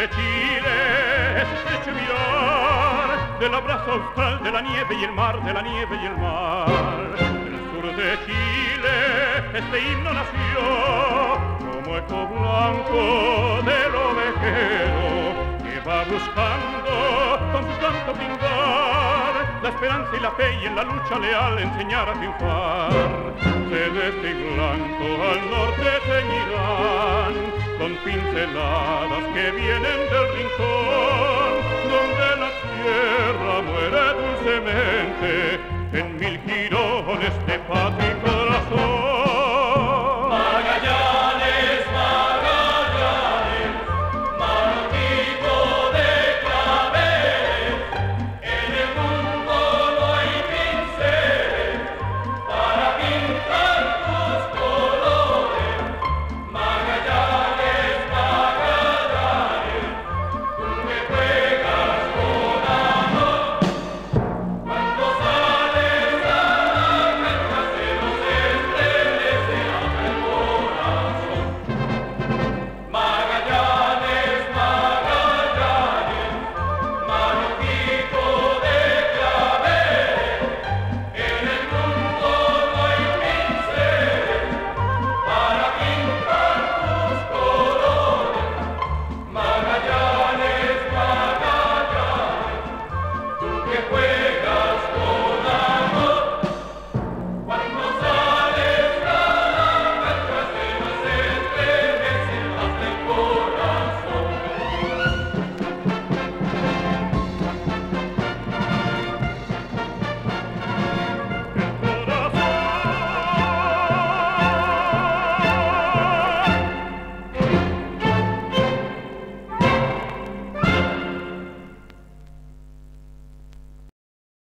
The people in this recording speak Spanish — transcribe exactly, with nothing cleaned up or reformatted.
de Chile es estrecho mirar del abrazo austral de la nieve y el mar, de la nieve y el mar. Del sur de Chile este himno nació como eco blanco del ovejero que va buscando con su canto brindar la esperanza y la fe y en la lucha leal enseñar a triunfar. Celeste y blanco al norte teñirán con pinceladas que vienen del rincón donde la tierra muere dulcemente en mil girones de patria.